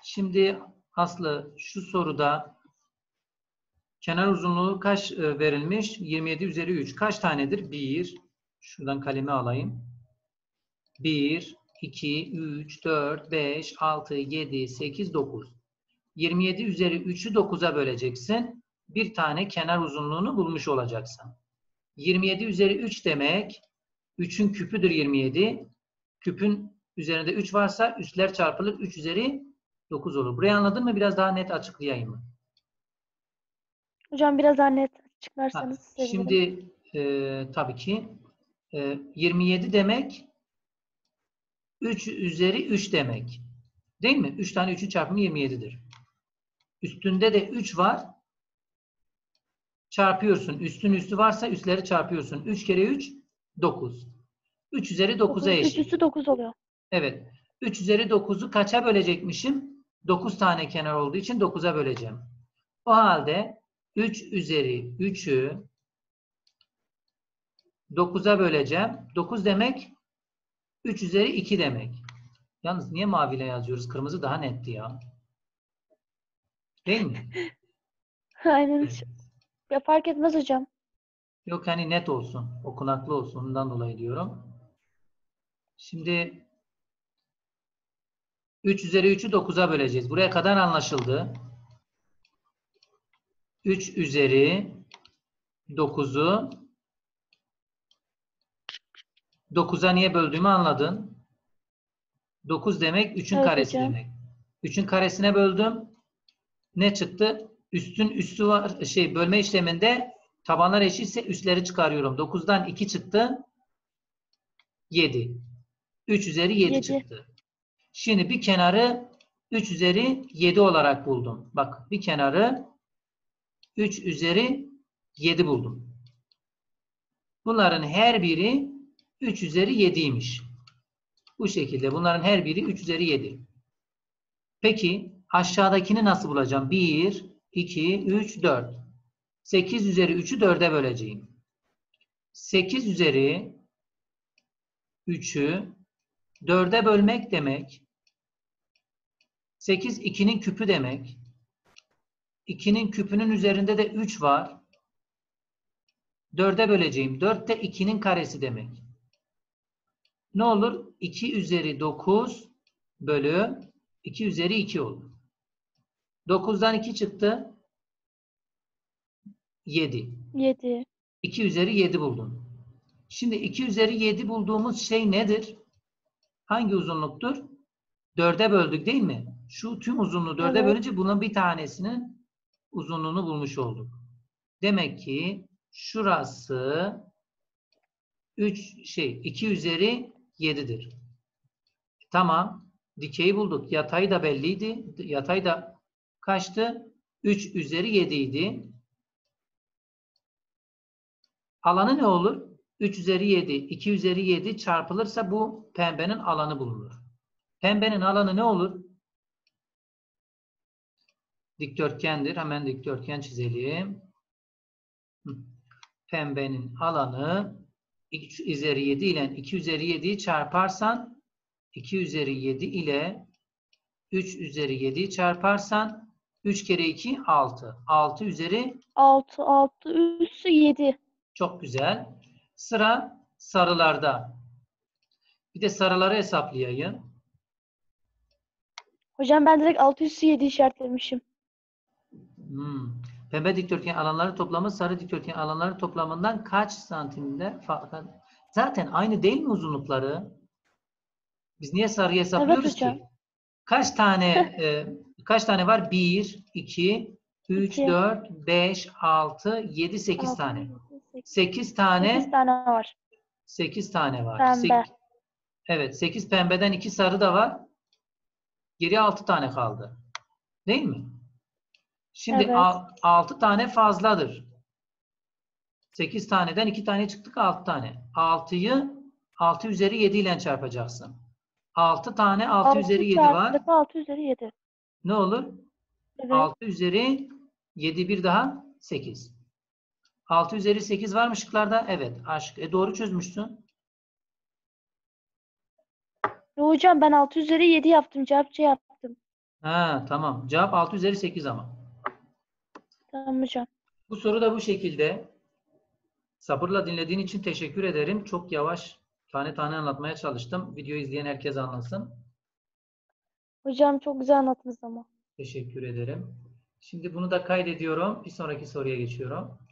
Şimdi Aslı şu soruda kenar uzunluğu kaç verilmiş? 27 üzeri 3. Kaç tanedir? 1. Şuradan kalemi alayım. 1, 2, 3, 4, 5, 6, 7, 8, 9. 27 üzeri 3'ü 9'a böleceksin. Bir tane kenar uzunluğunu bulmuş olacaksın. 27 üzeri 3 demek 3'ün küpüdür 27. Küpün üzerinde 3 varsa üstler çarpılır. 3 üzeri 9 olur. Burayı anladın mı? Biraz daha net açıklayayım mı? Hocam biraz daha net açıklarsanız sevinirim. Şimdi tabii ki 27 demek 3 üzeri 3 demek. Değil mi? 3 tane 3'ün çarpımı 27'dir. Üstünde de 3 var. Çarpıyorsun. Üstün üstü varsa üstleri çarpıyorsun. 3 kere 3 9. 3 üzeri 9'a 3 eşit. üstü 9 oluyor. Evet. 3 üzeri 9'u kaça bölecekmişim? 9 tane kenar olduğu için 9'a böleceğim. O halde 3 üzeri 3'ü 9'a böleceğim. 9 demek 3 üzeri 2 demek. Yalnız niye maviyle yazıyoruz? Kırmızı daha netti ya. Değil mi? Aynen. Evet. Ya fark etmez hocam. Yok hani net olsun. Okunaklı olsun. Ondan dolayı diyorum. Şimdi 3 üzeri 3'ü 9'a böleceğiz. Buraya kadar anlaşıldı. 3 üzeri 9'u 9'a niye böldüğümü anladın. 9 demek 3'ün Evet karesi hocam. demek. 3'ün karesine böldüm. Ne çıktı? Üstün üstü var. Bölme işleminde tabanlar eşitse üstleri çıkarıyorum. 9'dan 2 çıktı. 7. 3 üzeri 7 çıktı. Şimdi bir kenarı 3 üzeri 7 olarak buldum. Bak bir kenarı 3 üzeri 7 buldum. Bunların her biri 3 üzeri 7'ymiş. Bu şekilde bunların her biri 3 üzeri 7. Peki aşağıdakini nasıl bulacağım? 1, 2, 3, 4. 8 üzeri 3'ü 4'e böleceğim. 8 üzeri 3'ü 4'e bölmek demek 8 2'nin küpü demek. 2'nin küpünün üzerinde de 3 var. 4'e böleceğim. 4 de 2'nin karesi demek. Ne olur? 2 üzeri 9 bölü 2 üzeri 2 olur. 9'dan 2 çıktı. 7. 7. 2 üzeri 7 buldum. Şimdi 2 üzeri 7 bulduğumuz şey nedir? Hangi uzunluktur? 4'e böldük değil mi? Şu tüm uzunluğu 4'e Evet. bölünce bunun bir tanesinin uzunluğunu bulmuş olduk. Demek ki şurası 2 üzeri 7'dir. Tamam. Dikeyi bulduk. Yatay da belliydi. Yatay da kaçtı? 3 üzeri 7 idi. Alanı ne olur? 3 üzeri 7, 2 üzeri 7 çarpılırsa bu pembenin alanı bulunur. Pembenin alanı ne olur? Dikdörtgendir. Hemen dikdörtgen çizelim. Pembenin alanı 3 üzeri 7 ile 2 üzeri 7'yi çarparsan 2 üzeri 7 ile 3 üzeri 7'yi çarparsan 3 kere 2 6. 6 üzeri 6. 6 üssü 7. çok güzel. Sıra sarılarda. Bir de sarıları hesaplayayım. Hocam ben direkt 6 üssü 7 işaretlemişim. Pembe dikdörtgen alanları toplamı sarı dikdörtgen alanları toplamından kaç santimde fark? Zaten aynı değil mi uzunlukları? Biz niye sarıyı hesaplıyoruz Evet hocam. ki? Kaç tane var? 1, 2, 3, 2. 4, 5, 6, 7, 8 6. tane. 8. 8 8 tane tane var. 8 tane var. Pembe. Evet, 8 pembeden 2 sarı da var. Geriye 6 tane kaldı. Değil mi? Şimdi Evet. 6 tane fazladır. 8 taneden 2 tane çıktık 6 tane. 6'yı 6 üzeri 7 ile çarpacaksın. 6 tane 6 6 üzeri 7 var. çarpı 6 üzeri 7. Ne olur? Evet. 6 üzeri 7 bir daha 8. 6 üzeri 8 var mı şıklarda? Evet. Doğru çözmüşsün. Hocam ben 6 üzeri 7 yaptım. Cevap C yaptım. Ha, tamam. Cevap 6 üzeri 8 ama. Tamam hocam. Bu soru da bu şekilde. Sabırla dinlediğin için teşekkür ederim. Çok yavaş tane tane anlatmaya çalıştım. Videoyu izleyen herkes anlasın. Hocam çok güzel anlattınız ama. Teşekkür ederim. Şimdi bunu da kaydediyorum. Bir sonraki soruya geçiyorum.